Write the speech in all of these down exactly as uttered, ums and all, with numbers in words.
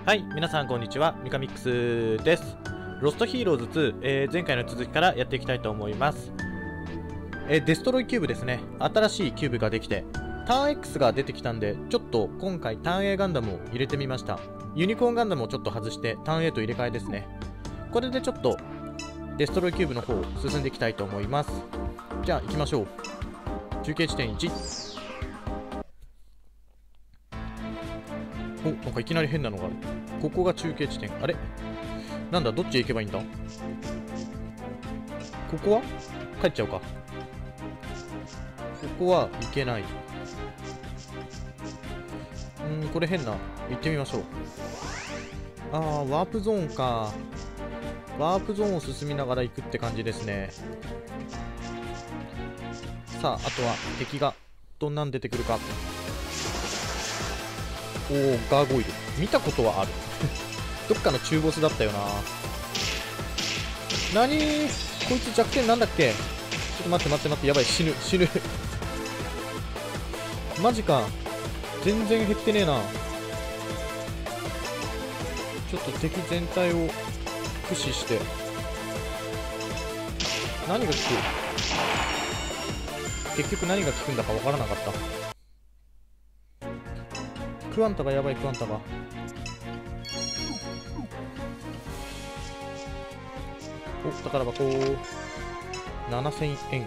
はい、皆さんこんにちは、ミカミックスです。ロストヒーローズツー、えー前回の続きからやっていきたいと思います。えーデストロイキューブですね。新しいキューブができて、ターン X が出てきたんで、ちょっと今回ターン A ガンダムを入れてみました。ユニコーンガンダムをちょっと外して、ターン A と入れ替えですね。これでちょっと、デストロイキューブの方を進んでいきたいと思います。じゃあ行きましょう。中継地点いち。お、なんかいきなり変なのがある。ここが中継地点。あれなんだ、どっちへ行けばいいんだ。ここは帰っちゃうか。ここは行けない。うーん、これ変な。行ってみましょう。あー、ワープゾーンか。ワープゾーンを進みながら行くって感じですね。さあ、あとは敵がどんなん出てくるか。おー、ガーゴイル。見たことはある。どっかの中ボスだったよな。なにー、こいつ弱点なんだっけ。ちょっと待って待って待って、やばい、死ぬ死ぬ。マジか。全然減ってねえな。ちょっと敵全体を駆使して何が効く。結局何が効くんだかわからなかった。クワンタがやばい。クワンタがお、宝箱ななせんえん。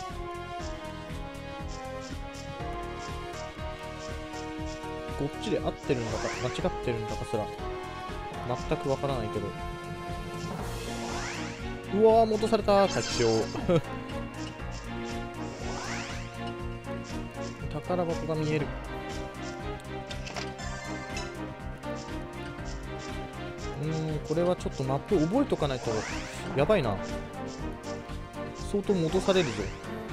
こっちで合ってるんだか間違ってるんだかすら全くわからないけど。うわー、戻された。勝ちよう。宝箱が見える。うーん、これはちょっとマップ覚えとかないとやばいな。相当戻されるぞ。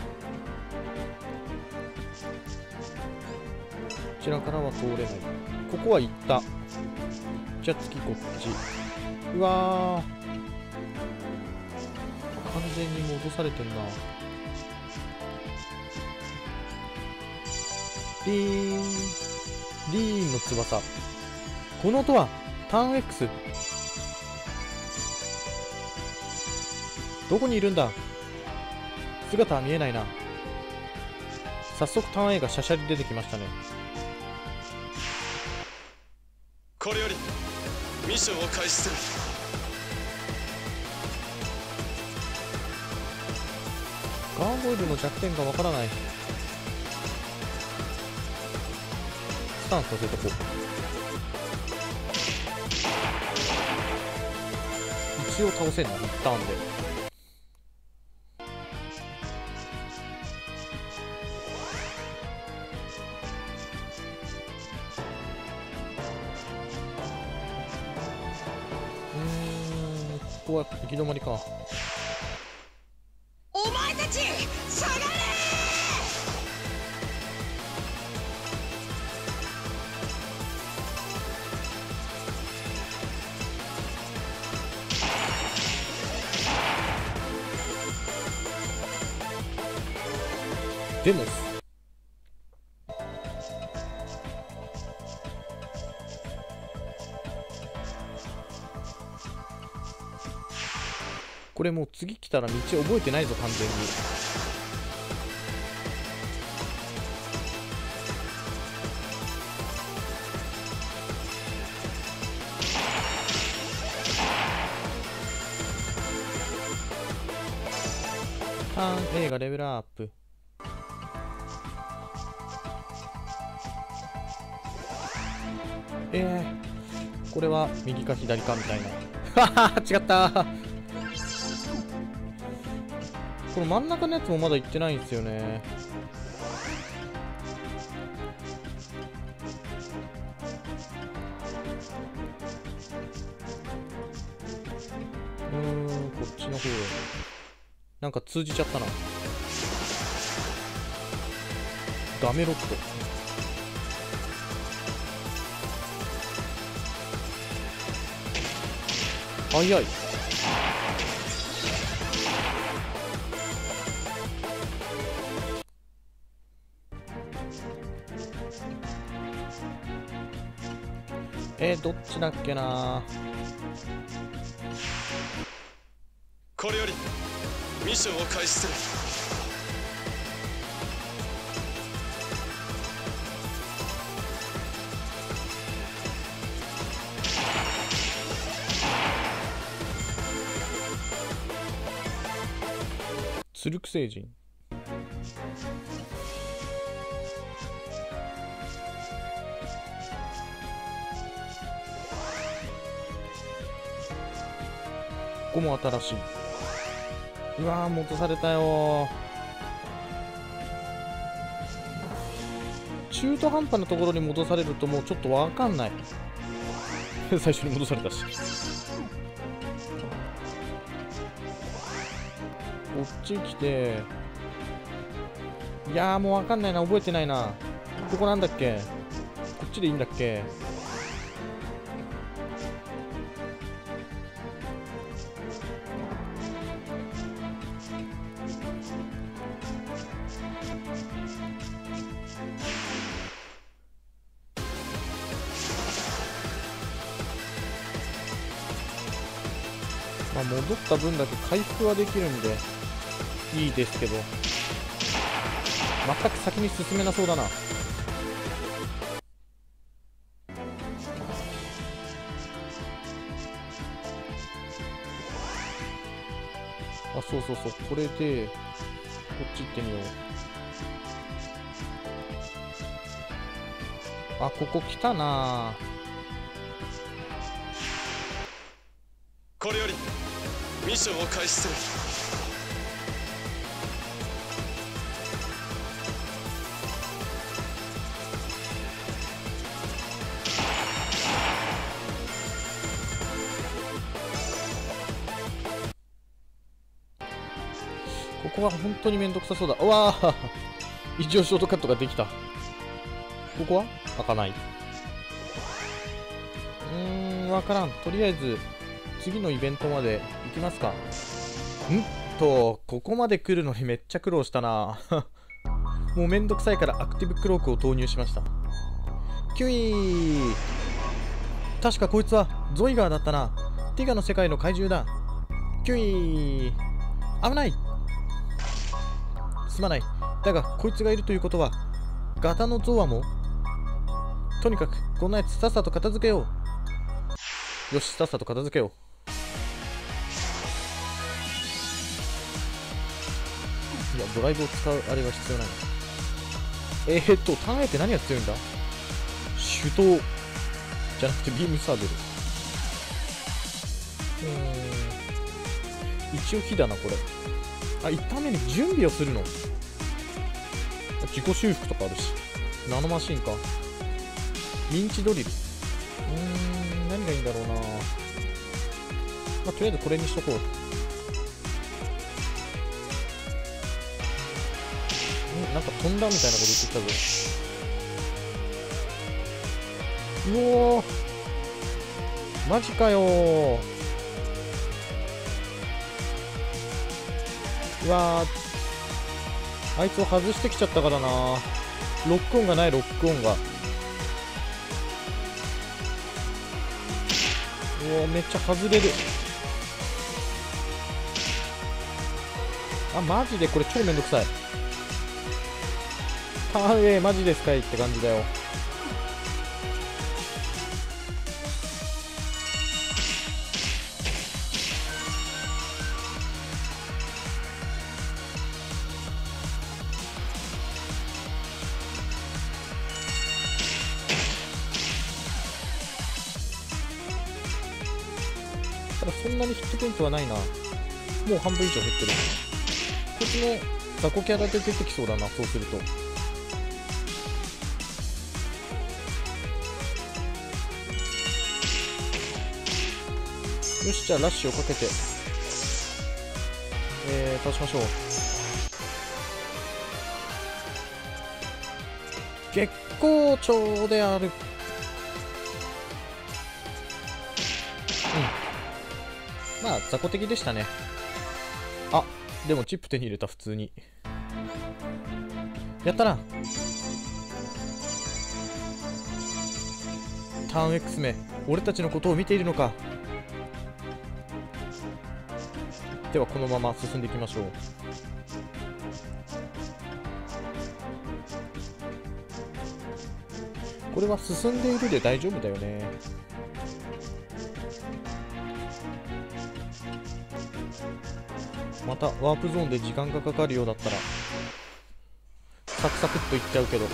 こちらからは通れない。ここは行った。じゃあ次こっち。うわー、完全に戻されてんな。リーンリーンの翼。この音はターン X。 どこにいるんだ。姿は見えないな。早速ターン A がシャシャリ出てきましたね。 これよりミッションを開始する。 ガーゴイルの弱点がわからない。スタンスさせとこう。一応倒せんな、一ターンで。うーん、ここは行き止まりか。 お前たち下がれ。 デモス。これもう次来たら道覚えてないぞ完全に。ターン A がレベルアップ。えー、これは右か左かみたいな。はは違った。この真ん中のやつもまだ行ってないんですよね。うーん、こっちの方へなんか通じちゃったな。ガメロット。早い。えー、 ー、どっちだっけな。 これよりミッションを開始する。 ツルク星人。ここも新しい。うわー、戻されたよー。中途半端なところに戻されるともうちょっとわかんない最初に戻されたし。こっち来て、いやーもうわかんないな、覚えてないな。ここなんだっけ、こっちでいいんだっけ。まあ戻った分だけ回復はできるんでいいですけど、全く先に進めなそうだな。あ、そうそうそう、これでこっち行ってみよう。あ、ここ来たな。 これよりミッションを開始する。 ここは本当にめんどくさそうだ。うわー異常ショートカットができた。ここは開かない。うーん、わからん。とりあえず次のイベントまで行きますか。んと、ここまで来るのにめっちゃ苦労したなもうめんどくさいからアクティブクロークを投入しました。キュイー、確かこいつはゾイガーだったな。ティガの世界の怪獣だ。キュイー、危ない。すまない。だがこいつがいるということはガタのゾワも。とにかくこんなやつさっさと片付けよう。よし、さっさと片付けよう。いや、ドライブを使うあれが必要ない。えーっとターン A って何が強いんだ。手刀じゃなくてビームサーベル。うーん、一応火だなこれ。あ、一旦目に準備をするの。自己修復とかあるし。ナノマシンか。ミンチドリル。うーん、何がいいんだろうな。まあ、とりあえずこれにしとこう。ん、なんか飛んだみたいなこと言ってきたぞ。うおー、マジかよー。うわー、あいつを外してきちゃったからな。ロックオンがない、ロックオンが。うおー、めっちゃ外れる。あ、マジでこれ超めんどくさい。ターン A マジですかいって感じだよ。ただそんなにヒットポイントはないな。もう半分以上減ってる。こっちも雑魚キャラで出てきそうだな、そうすると。よし、じゃあラッシュをかけて、えー、倒しましょう。月光町である。うん、まあ雑魚的でしたね。あ、でもチップ手に入れた。普通にやったな。 ターン X め、俺たちのことを見ているのか。ではこのまま進んでいきましょう。これは進んでいるで大丈夫だよね。またワープゾーンで時間がかかるようだったらサクサクっといっちゃうけど、うん、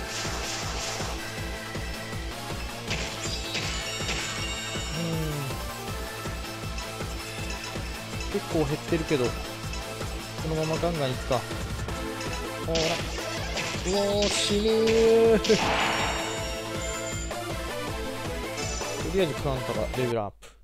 結構減ってるけどこのままガンガンいくか。ほら、うおー、死ぬーとりあえずクワンタがレベルアップ。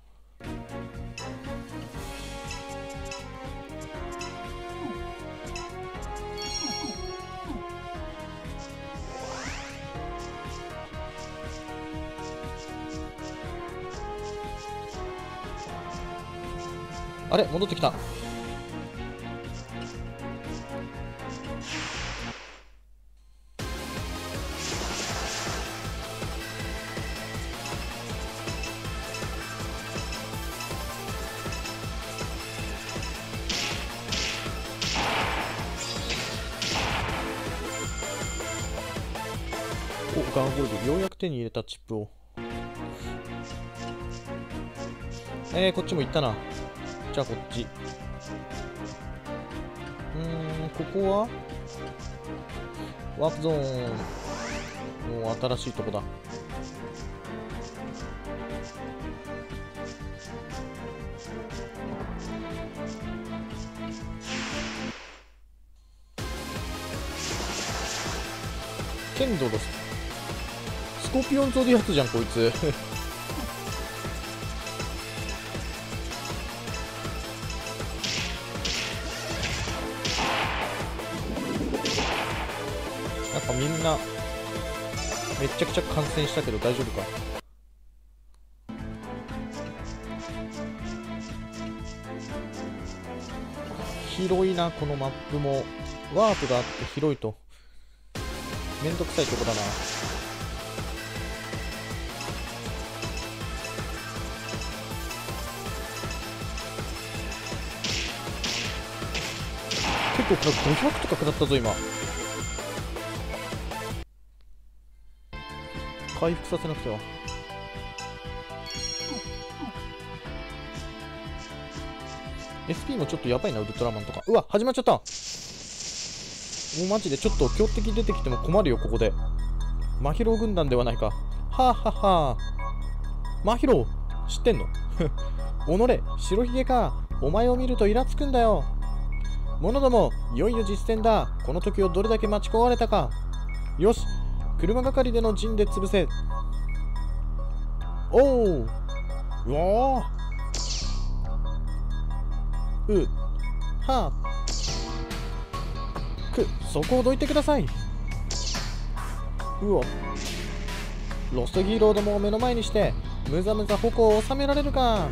あれ、戻ってきた。お、ガンホールド、ようやく手に入れたチップを。えー、こっちも行ったな。じゃあこっち。うーん、ここはワープゾーン。もう新しいとこだ。剣道です。スコーピオンゾディアスじゃんこいつ。なんかみんなめっちゃくちゃ感染したけど大丈夫か。広いなこのマップも。ワープがあって広いとめんどくさいとこだな。結構これごひゃくとか下ったぞ今。回復させなくては。エスピー もちょっとやばいなウルトラマンとか。うわ始まっちゃった。もうマジでちょっと強敵出てきても困るよここで。マヒロ軍団ではないか。はあはあはあ。マヒロ知ってんの？おのれ白ひげか。お前を見るとイラつくんだよ。者どもいよいよ実戦だ。この時をどれだけ待ち焦がれたか。よし車がかりでの陣で潰せ。おおうわーうはあくそこをどいてください。うおロストヒーローどもを目の前にしてむざむざ矛を収められるか。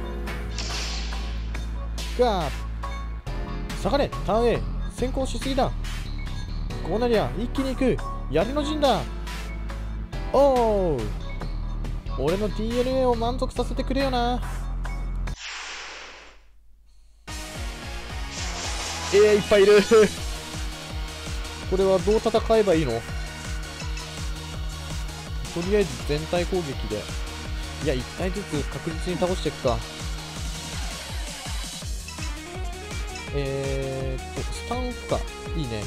ガー下がれターン A 先行しすぎだ。こうなりゃ一気に行く槍の陣だ。おお俺の ディーエヌエー を満足させてくれよな。えー、いっぱいいる。これはどう戦えばいいの？とりあえず全体攻撃で。いやいち体ずつ確実に倒していくか。えーっとスタン負荷いいね。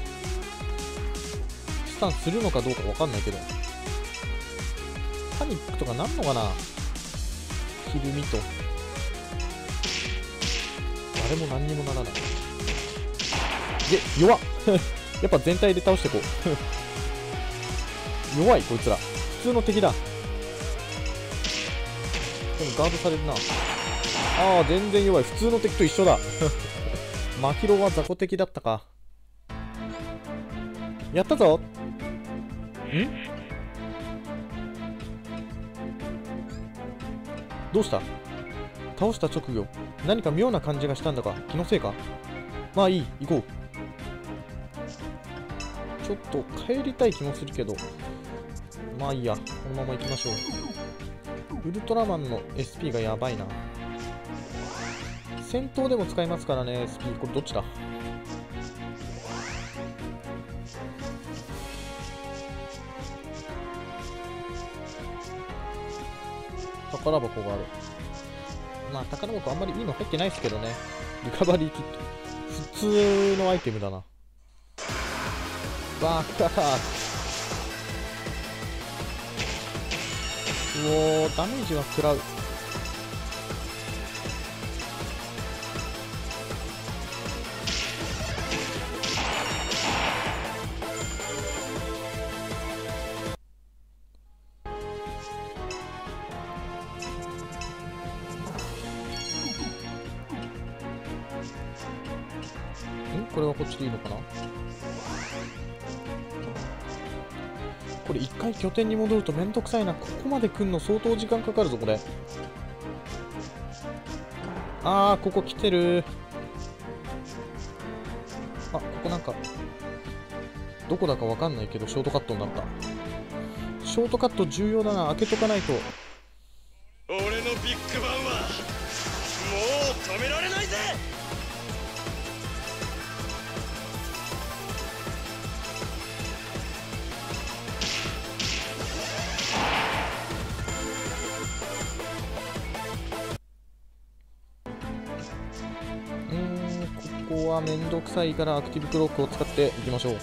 スタンするのかどうかわかんないけどパニックとかなんのかな。ひるみと誰も何にもならない。で弱っ。やっぱ全体で倒していこう。弱いこいつら普通の敵だ。でもガードされるな。ああ全然弱い普通の敵と一緒だ。マヒロは雑魚敵だったか。やったぞ。んどうした？倒した直後何か妙な感じがしたんだが気のせいか。まあいい行こう。ちょっと帰りたい気もするけどまあいいや、このまま行きましょう。ウルトラマンの エスピー がやばいな。戦闘でも使いますからね、エスピー。これどっちだ？宝箱がある。まあ宝箱あんまりいいの入ってないですけどね。リカバリーキット普通のアイテムだな。バーカー。うおー、ダメージは食らう。ん？これはこっちでいいのかな？これ一回拠点に戻るとめんどくさいな。ここまで来んの相当時間かかるぞこれ。あー、ここ来てる。あ、ここなんかどこだかわかんないけどショートカットになった。ショートカット重要だな。開けとかないと。 俺のビッグバンはもう止められないぜ。 うーん、ここはめんどくさいからアクティブクロックを使っていきましょう。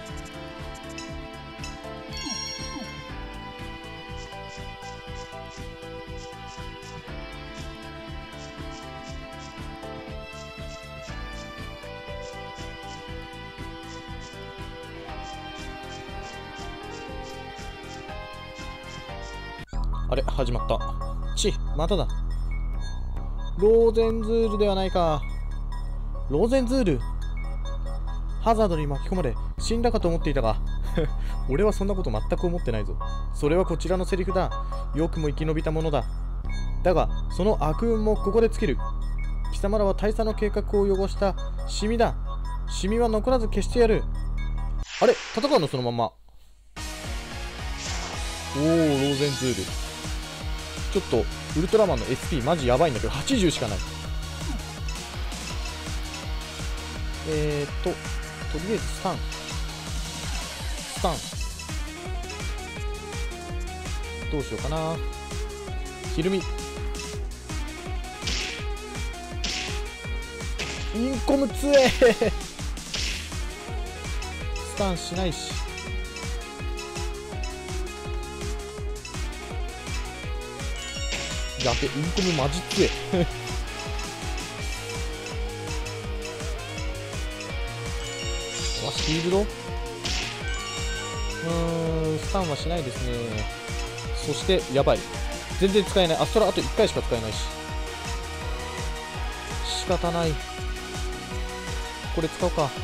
あれ、始まった。ち、まただ。ローゼンズールではないか。ローゼンズール。ハザードに巻き込まれ死んだかと思っていたが俺はそんなこと全く思ってないぞ。それはこちらのセリフだ。よくも生き延びたものだ。だがその悪運もここで尽きる。貴様らは大佐の計画を汚したシミだ。シミは残らず消してやる。あれ、戦うのそのまま。おお、ローゼンズール。ちょっとウルトラマンの エスピー マジやばいんだけどはちじゅうしかない。えーっととりあえずスタンスタンどうしようかな。ひるみインコム強えスタンしないし。やべ、インコムマジ強えわ、シールド？うーん、スタンはしないですね。そしてやばい、全然使えない。アストラあといっかいしか使えないし仕方ない。これ使おうか。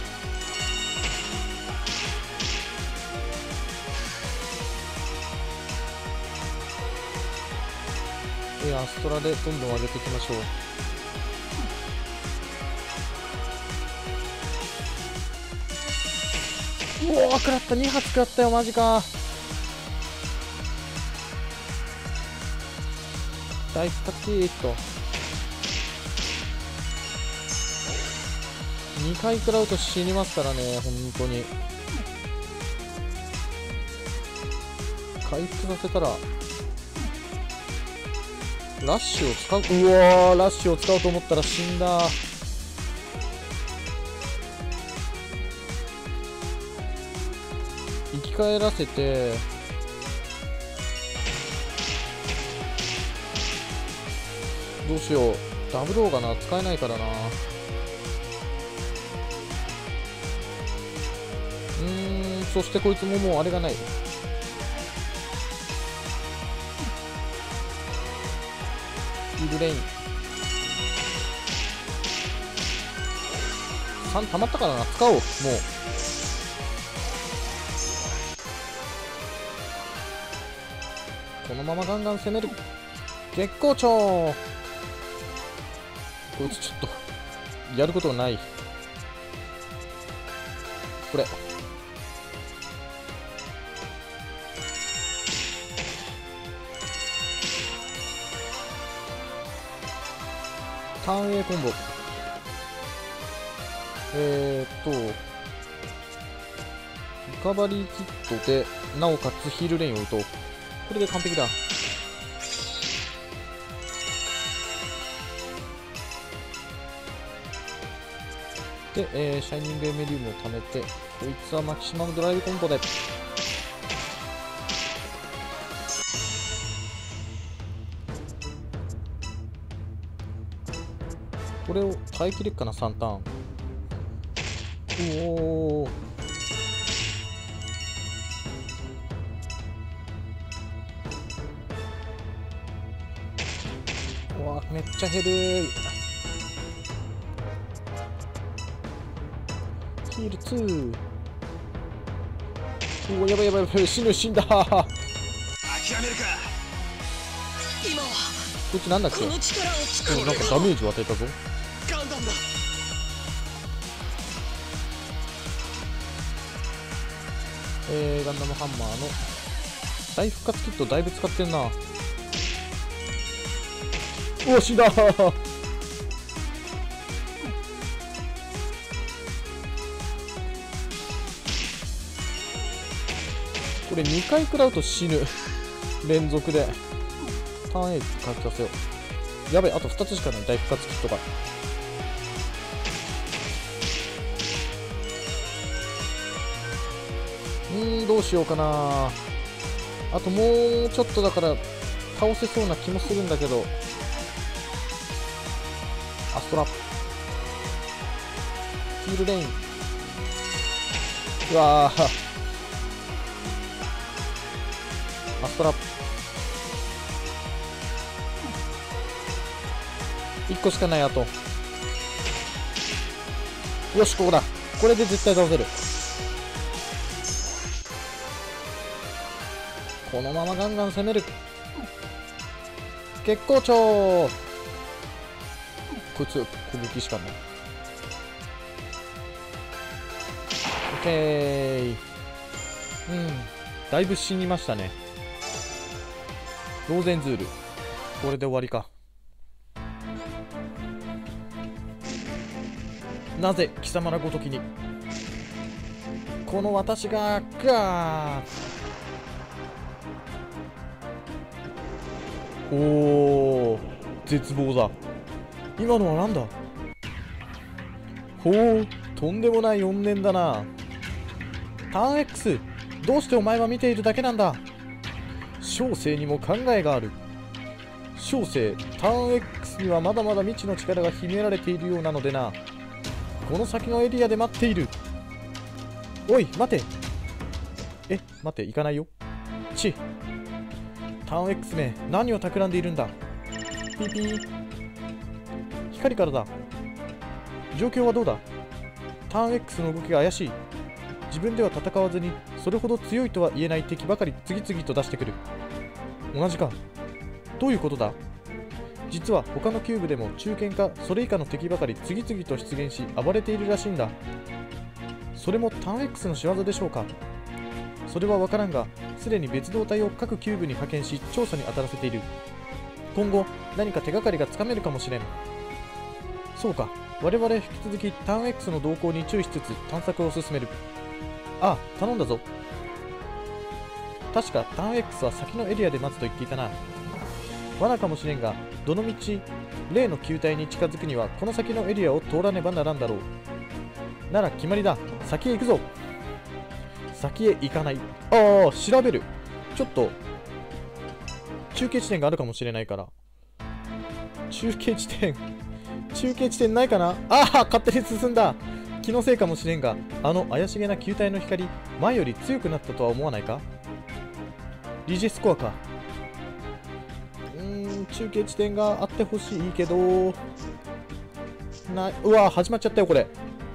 えアストラでどんどん上げていきましょう。うおー、食らった。に発食らったよ、マジか。大スタキーとにかい食らうと死にますからね。本当に回復させたらラッシュを使う。うわー、ラッシュを使おうと思ったら死んだ。生き返らせてどうしよう。ダブルオーガな使えないからな。うーん、そしてこいつももうあれがない。イブレインさん溜まったからな。使おう。もうこのままガンガン攻める。月光町。こいつちょっとやることがない。これターン A コンボ。えーっとリカバリーキットでなおかつヒールレインを打とう。これで完璧だ。で、えー、シャイニングエメリウムを貯めて、こいつはマキシマムドライブコンボでこれを耐えきれっかな。さんターン。おお、うわめっちゃ減る。ヒールツー。おお、やばいやばいやばい、死ぬ、死んだ。 諦めるか。今はこいつなんだっけ。 この力を使う。 なんかダメージを与えたぞ。 ガンダムだ。 えー、ガンダムハンマーの大復活キットだいぶ使ってんな。おお、死んだ。これにかい食らうと死ぬ。連続でターン A って書きさせよう。やべえ、あとふたつしかない。大復活キットが。うーん、どうしようかな。あともうちょっとだから倒せそうな気もするんだけど。アストラ、ヒールレイン。うわー、アストラいっこしかない。あとよし、ここだ。これで絶対倒せる。このままガンガン攻める。月光町。こいつ攻撃しかない。オッケー。うん、だいぶ死にましたね。ローゼンズール、これで終わりか。なぜ貴様らごときにこの私がガー。おー、絶望だ。今のはなんだ。ほう、とんでもない怨念だな。ターン X、 どうしてお前は見ているだけなんだ。小生にも考えがある。小生、ターン X にはまだまだ未知の力が秘められているようなのでな。この先のエリアで待っている。おい、待て。え、待って、行かないよ。ち、ターン X め、何を企んでいるんだ。ピーピー。光からだ。状況はどうだ。ターン X の動きが怪しい。自分では戦わずにそれほど強いとは言えない敵ばかり次々と出してくる。同じか。どういうことだ。実は他のキューブでも中堅かそれ以下の敵ばかり次々と出現し暴れているらしいんだ。それもターン X の仕業でしょうか。それは分からんが、すでに別動隊を各キューブに派遣し調査に当たらせている。今後何か手がかりがつかめるかもしれん。そうか、我々引き続きターン X の動向に注意しつつ探索を進める。ああ、頼んだぞ。確かターン X は先のエリアで待つと言っていたな。罠かもしれんが、どのみち例の球体に近づくにはこの先のエリアを通らねばならんだろう。なら決まりだ。先へ行くぞ。先へ行かない。ああ、調べる。ちょっと中継地点があるかもしれないから。中継地点中継地点ないかな。ああ、勝手に進んだ。気のせいかもしれんが、あの怪しげな球体の光、前より強くなったとは思わないか。リジェスコアか。うーん、中継地点があってほしいけどない。うわ、始まっちゃったよこれ。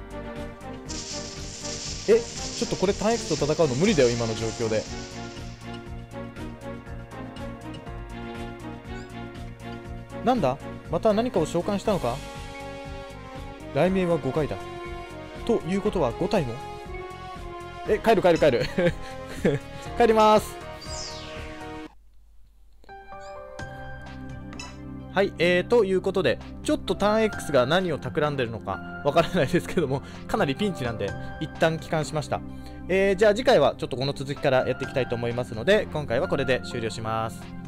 え、ちょっとこれターン X と戦うの無理だよ今の状況で。なんだ、また何かを召喚したのか。雷鳴はごかいだ。ということはご体も。え、帰る帰る帰る帰ります。 はい、えー、ということで、ちょっとターン X が何を企んでるのかわからないですけども、かなりピンチなんで、一旦帰還しました。えー、じゃあ次回はちょっとこの続きからやっていきたいと思いますので、今回はこれで終了します。